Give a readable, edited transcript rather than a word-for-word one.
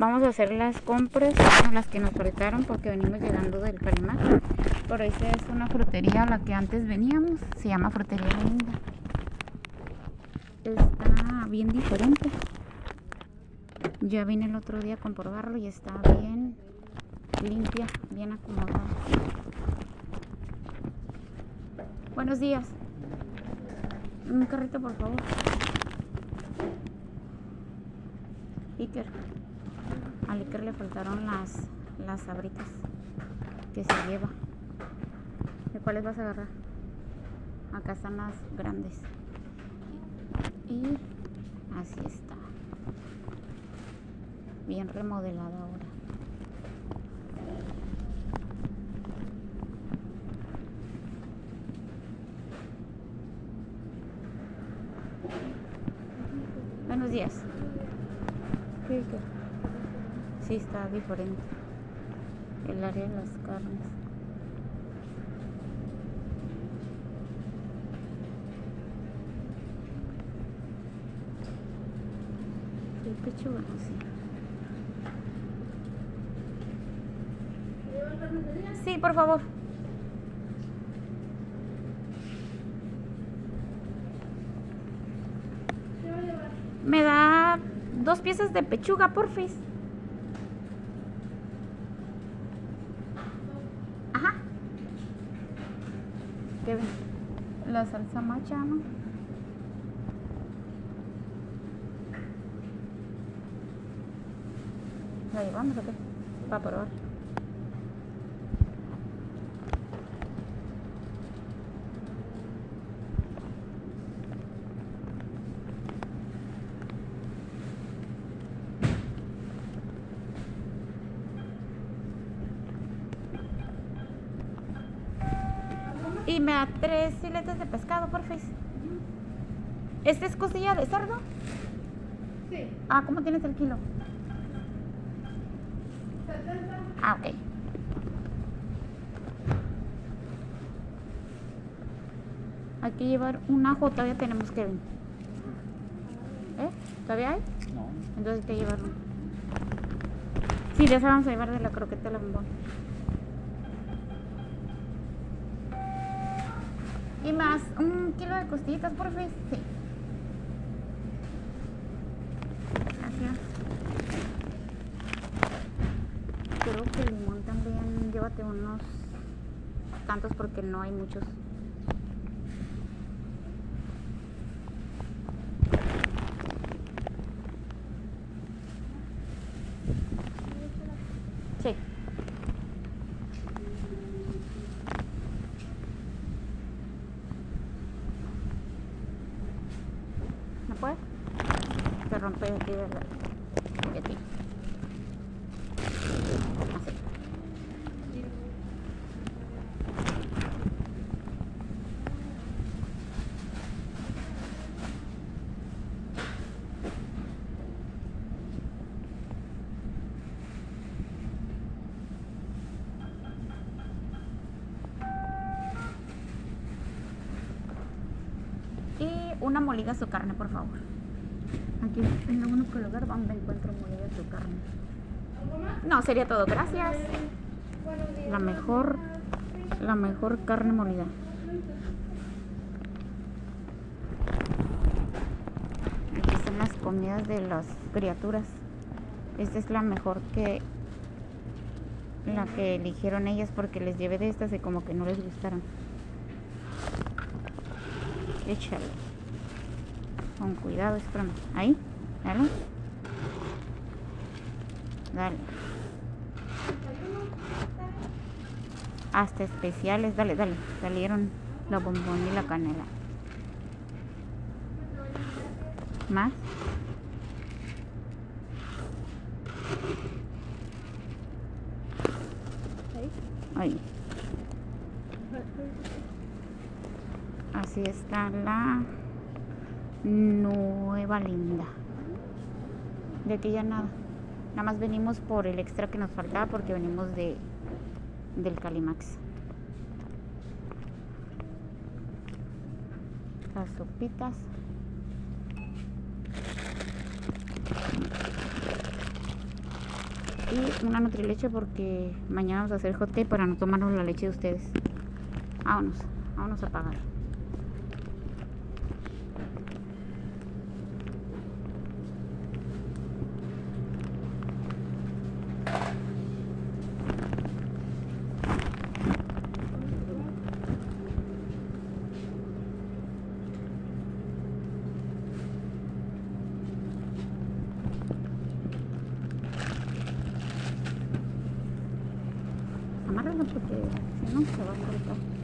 vamos a hacer las compras, las que nos faltaron porque venimos llegando del Calimax. Por esa es una frutería a la que antes veníamos, se llama Frutería Linda. Está bien diferente. Ya vine el otro día a comprobarlo y está bien limpia, bien acomodada. Buenos días. Un carrito, por favor. Iker. Al Iker le faltaron las sabritas que se lleva. ¿De cuáles vas a agarrar? Acá están las grandes. Y así está. Bien remodelada ahora. Buenos días. ¿Qué? Sí, está diferente el área de las carnes. El pechuga, sí. Sí, por favor. Me da 2 piezas de pechuga, porfis. Ajá. ¿Qué ven? La salsa macha, ¿no? ¿La llevamos o qué? Para probar. Y me da 3 filetes de pescado, porfis. ¿Este es costilla de cerdo? Sí. Ah, ¿cómo tienes el kilo? 70. Ah, ok. Hay que llevar un ajo, todavía tenemos que ver. ¿Todavía hay? No. Entonces hay que llevarlo. Sí, ya se vamos a llevar de la croqueta a la bombón. Y más, 1 kilo de costillitas, por favor. Sí. Gracias. Creo que el limón también, llévate unos tantos porque no hay muchos. Sí. ¿No puedes? Se rompe aquí de aquí. Así. Y una molida su carne, por favor. Aquí en el único lugar donde encuentro molida su carne. No, sería todo. Gracias. La mejor carne molida. Aquí están las comidas de las criaturas. Esta es la mejor que la que eligieron ellas porque les llevé de estas y como que no les gustaron. Échale. Con cuidado, espérame. Ahí, dale. Dale. Hasta especiales, dale, dale. Salieron la bombón y la canela. ¿Más? Ahí. Así está la Nueva Linda. De aquí ya nada. Nada más venimos por el extra que nos faltaba porque venimos del Calimax. Las sopitas. Y una nutrileche porque mañana vamos a hacer hot cake para no tomarnos la leche de ustedes. Vámonos a pagar. Amárralo porque si no se va a cortar.